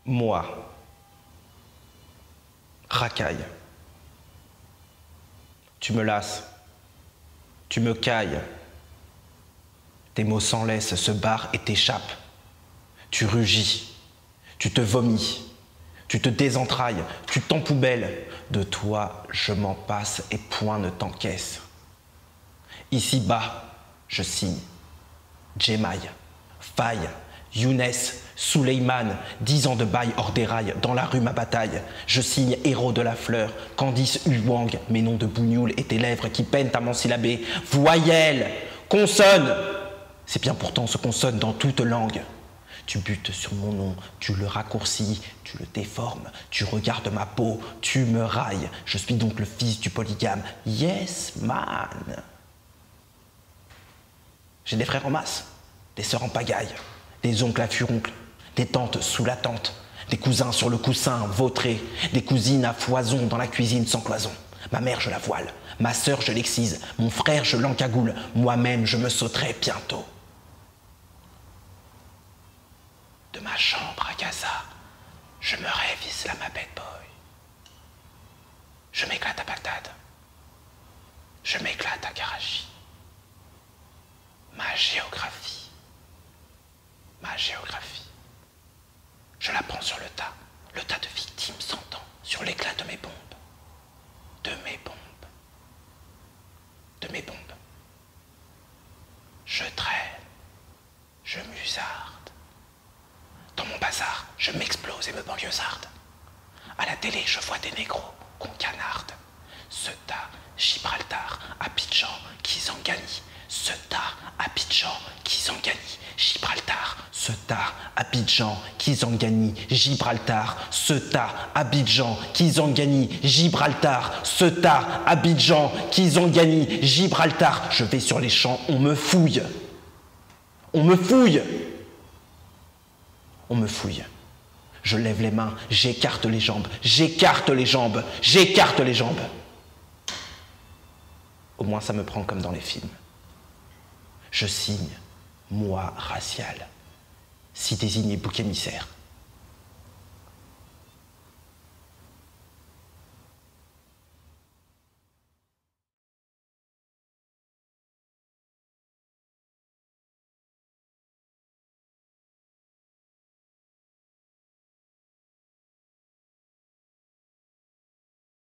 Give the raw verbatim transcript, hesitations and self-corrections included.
Moi, racaille. Tu me lasses, tu me cailles. Tes mots sans laisse se barrent et t'échappent. Tu rugis, tu te vomis, tu te désentrailles, tu t'empoubelles. De toi, je m'en passe et point ne t'encaisse. Ici-bas, je signe. Djemaï, Faye, Younes, Souleyman, dix ans de bail hors des rails, dans la rue ma bataille. Je signe héros de la fleur, Candice Huang, mes noms de bougnoul et tes lèvres qui peinent à m'ensyllaber. Voyelle, consonne, c'est bien pourtant ce qu'on sonne dans toute langue. Tu butes sur mon nom, tu le raccourcis, tu le déformes, tu regardes ma peau, tu me railles. Je suis donc le fils du polygame. Yes, man. J'ai des frères en masse, des sœurs en pagaille, des oncles à furoncles, des tantes sous la tente, des cousins sur le coussin vautré, des cousines à foison dans la cuisine sans cloison. Ma mère, je la voile, ma sœur, je l'excise, mon frère, je l'encagoule, moi-même, je me sauterai bientôt. De ma chambre à Gaza, je me rêve Islam à bad boy. Je m'éclate à Bagdad. Je m'éclate à Karachi. Ma géographie. Ma géographie. Je la prends sur le tas. Le tas de victimes s'entend sur l'éclat de mes bombes. De mes bombes. De mes bombes. Je traîne. Je musarde. Dans mon bazar, je m'explose et me banlieusarde. À la télé, je vois des négros qu'on canarde. Ceuta, Gibraltar, Abidjan, Kisangani. Ceuta, Abidjan, Kisangani, Gibraltar. Ceuta, Abidjan, Kisangani, Gibraltar. Ceuta, Abidjan, Kisangani, Gibraltar. Ceuta, Abidjan, Kisangani, Gibraltar. Je vais sur les champs, on me fouille. On me fouille. On me fouille. Je lève les mains, j'écarte les jambes, j'écarte les jambes, j'écarte les jambes. Au moins ça me prend comme dans les films. Je signe, moi racial, si désigné bouc émissaire.